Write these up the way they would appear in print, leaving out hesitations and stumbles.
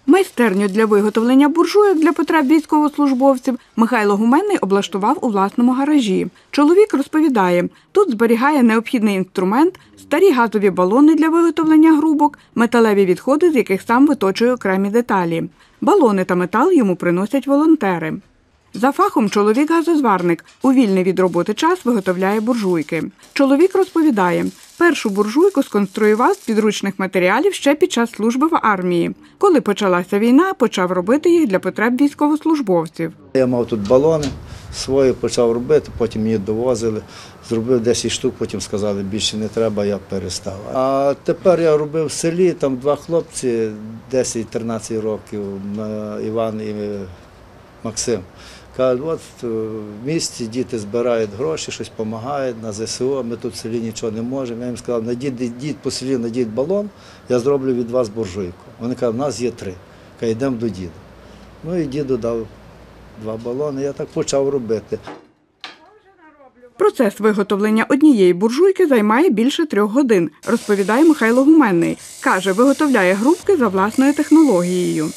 Майстерню для виготовлення буржуйок для потреб військовослужбовців Михайло Гуменний облаштував у власному гаражі. Чоловік розповідає, тут зберігає необхідний інструмент, старі газові балони для виготовлення грубок, металеві відходи, з яких сам виточує окремі деталі. Балони та метал йому приносять волонтери. За фахом чоловік газозварник. У вільний від роботи час виготовляє буржуйки. Чоловік розповідає, першу буржуйку сконструював з підручних матеріалів ще під час служби в армії. Коли почалася війна, почав робити їх для потреб військовослужбовців. Я мав тут балони свої, почав робити, потім мені довозили. Зробив 10 штук, потім сказали, більше не треба, я перестав. А тепер я робив в селі, там два хлопці, 10-13 років, Іван і Максим. Кажуть, от в місті діти збирають гроші, щось допомагають на ЗСУ, а ми тут в селі нічого не можемо. Я їм сказав, найдіть по селі, найдіть балон, я зроблю від вас буржуйку. Вони кажуть, у нас є 3. Кажуть, йдемо до діда. Ну і діду дав 2 балони, я так почав робити. Процес виготовлення однієї буржуйки займає більше 3 годин, розповідає Михайло Гуменний. Каже, виготовляє грубки за власною технологією.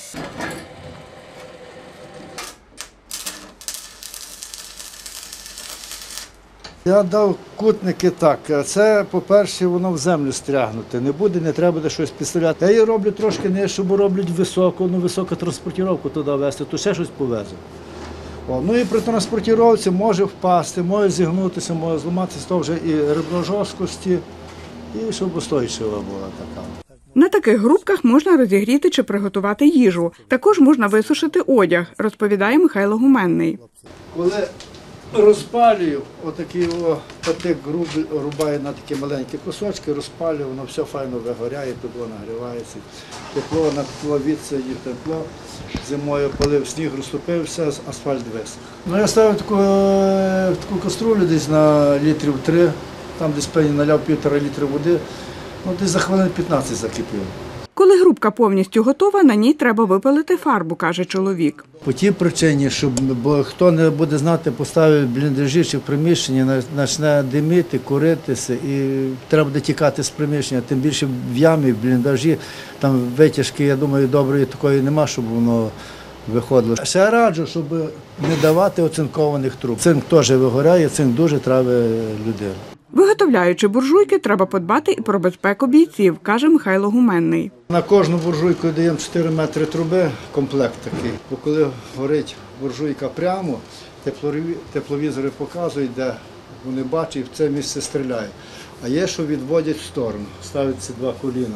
Я дав кутники так, це, по-перше, воно в землю стрягнути не буде, не треба буде щось підставляти. Я її роблю трошки не, щоб роблять високу транспортировку туди везти, то ще щось повезу. Ну і при транспортировці може впасти, може зігнутися, може зламатися, то вже і реброжорсткості, і щоб устойчива була така. На таких грубках можна розігріти чи приготувати їжу. Також можна висушити одяг, розповідає Михайло Гуменний. Коли розпалюю, отакий патик рубаю на такі маленькі кусочки, розпалюю, воно все файно вигоряє, тепло нагрівається. Тепло на тепло, відсидів тепло. Зимою полив сніг, розтопився, асфальт висох. Я ставив таку каструлю десь на літрів 3, там десь певні наляв 1,5 літра води, десь за хвилин 15 закипіло. Коли грубка повністю готова, на ній треба випалити фарбу, каже чоловік. По тій причині, бо хто не буде знати, поставить бліндажі чи в приміщенні, почне димити, куритися і треба буде тікати з приміщення. Тим більше в ямі, в бліндажі, там витяжки, я думаю, доброї такої нема, щоб воно виходило. Ще раджу, щоб не давати оцинкованих труб. Цинк теж вигоряє, цинк дуже травить людину. Виготовляючи буржуйки, треба подбати і про безпеку бійців, каже Михайло Гуменний. На кожну буржуйку даємо 4 метри труби, комплект такий. Бо коли горить буржуйка прямо, тепловізори показують, де вони бачать, і в це місце стріляють. А є, що відводять в сторону, ставляться 2 коліна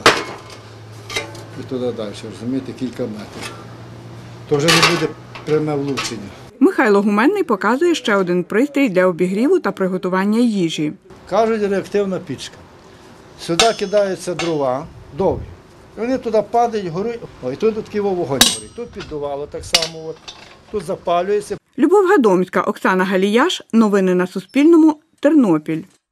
і туди далі, розумієте, кілька метрів. То вже не буде пряме влучення. Михайло Гуменний показує ще один пристрій для обігріву та приготування їжі. Кажуть, реактивна пічка. Сюди кидаються дрова, довгі. Вони туди падають, горуть, і тут такий вогонь горить. Тут піддувало так само, тут запалюється. Любов Гадомська, Оксана Галіяш. Новини на Суспільному. Тернопіль.